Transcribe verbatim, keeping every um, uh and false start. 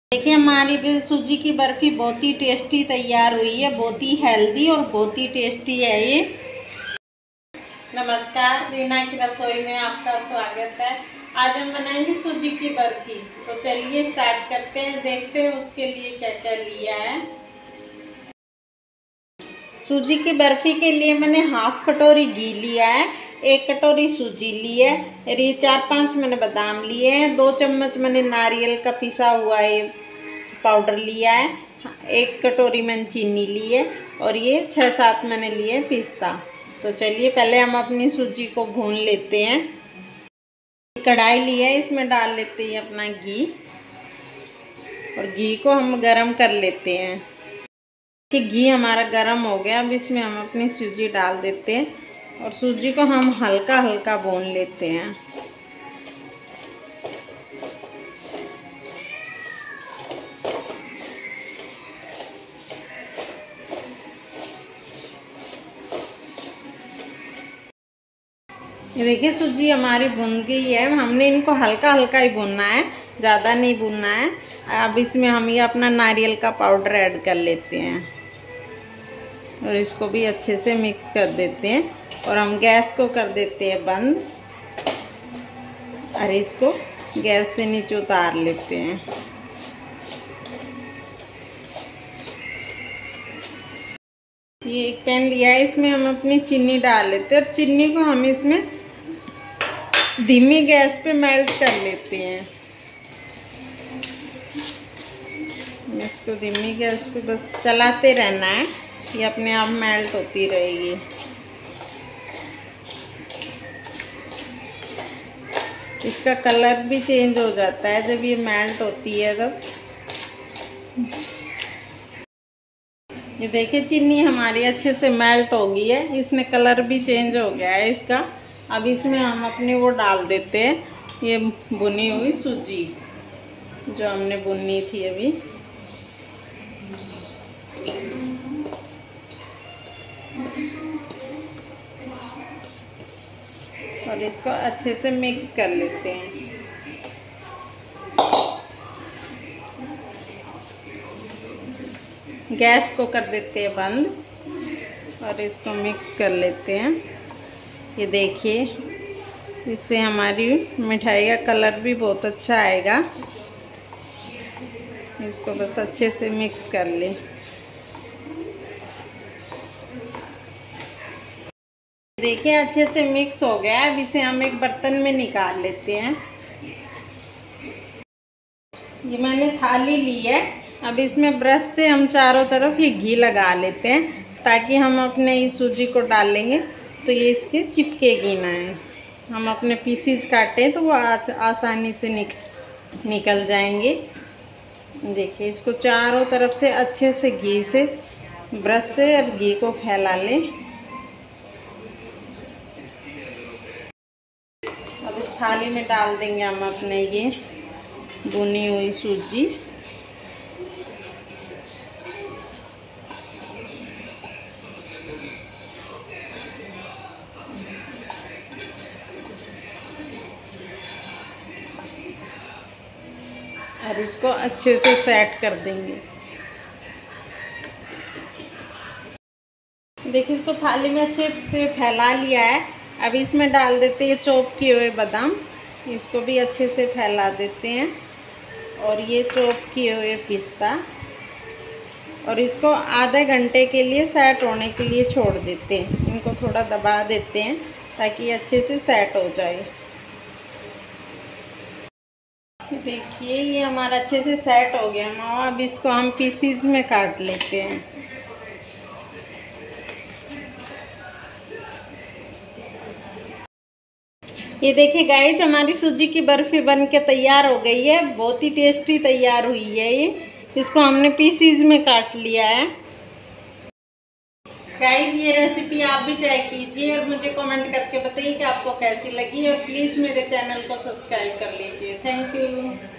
देखिए हमारी भी सूजी की बर्फ़ी बहुत ही टेस्टी तैयार हुई है, बहुत ही हेल्दी और बहुत ही टेस्टी है ये। नमस्कार, रीना की रसोई में आपका स्वागत है। आज हम बनाएंगे सूजी की बर्फ़ी। तो चलिए स्टार्ट करते हैं, देखते हैं उसके लिए क्या क्या लिया है। सूजी की बर्फ़ी के लिए मैंने हाफ कटोरी घी लिया है, एक कटोरी सूजी ली है, और ये चार पांच मैंने बादाम लिए हैं, दो चम्मच मैंने नारियल का पिसा हुआ ये पाउडर लिया है, एक कटोरी मैंने चीनी ली है, और ये छः सात मैंने लिए पिस्ता। तो चलिए पहले हम अपनी सूजी को भून लेते हैं। कढ़ाई ली है, इसमें डाल लेते हैं अपना घी, और घी को हम गरम कर लेते हैं कि घी हमारा गरम हो गया। अब इसमें हम अपनी सूजी डाल देते हैं और सूजी को हम हल्का हल्का भून लेते हैं। ये देखिए सूजी हमारी भुन गई है। हमने इनको हल्का हल्का ही भुनना है, ज़्यादा नहीं भुनना है। अब इसमें हम ये अपना नारियल का पाउडर ऐड कर लेते हैं और इसको भी अच्छे से मिक्स कर देते हैं, और हम गैस को कर देते हैं बंद, और इसको गैस से नीचे उतार लेते हैं। ये एक पैन लिया है, इसमें हम अपनी चीनी डाल लेते हैं, और चीनी को हम इसमें धीमी गैस पे मेल्ट कर लेते हैं। इसको धीमी गैस पे बस चलाते रहना है, ये अपने आप मेल्ट होती रहेगी। इसका कलर भी चेंज हो जाता है जब ये मेल्ट होती है तब। ये देखिए चीनी हमारी अच्छे से मेल्ट हो गई है, इसमें कलर भी चेंज हो गया है इसका। अब इसमें हम अपने वो डाल देते हैं, ये भुनी हुई सूजी जो हमने भुनी थी अभी। और इसको अच्छे से मिक्स कर लेते हैं। गैस को कर देते हैं बंद, और इसको मिक्स कर लेते हैं। ये देखिए इससे हमारी मिठाई का कलर भी बहुत अच्छा आएगा। इसको बस अच्छे से मिक्स कर लें। देखिए अच्छे से मिक्स हो गया है। अब इसे हम एक बर्तन में निकाल लेते हैं। ये मैंने थाली ली है। अब इसमें ब्रश से हम चारों तरफ ये घी लगा लेते हैं, ताकि हम अपने इस सूजी को डालेंगे तो ये इसके चिपकेगी ना है। हम अपने पीसीज काटें तो वो आसानी से निक, निकल जाएंगे। देखिए इसको चारों तरफ से अच्छे से घी से ब्रश से और घी को फैला लें। अब इस थाली में डाल देंगे हम अपने ये भुनी हुई सूजी। और इसको अच्छे से सेट कर देंगे। देखिए इसको थाली में अच्छे से फैला लिया है। अब इसमें डाल देते हैं चॉप किए हुए बादाम, इसको भी अच्छे से फैला देते हैं, और ये चॉप किए हुए पिस्ता, और इसको आधे घंटे के लिए सेट होने के लिए छोड़ देते हैं। इनको थोड़ा दबा देते हैं ताकि अच्छे से सेट हो जाए। देखिए ये हमारा अच्छे से सेट हो गया मावा। अब इसको हम पीसीज में काट लेते हैं। ये देखिए गाइस हमारी सूजी की बर्फ़ी बन के तैयार हो गई है। बहुत ही टेस्टी तैयार हुई है ये। इसको हमने पीसीज में काट लिया है। गाइस ये रेसिपी आप भी ट्राई कीजिए और मुझे कमेंट करके बताइए कि आपको कैसी लगी, और प्लीज़ मेरे चैनल को सब्सक्राइब कर लीजिए। Thank you.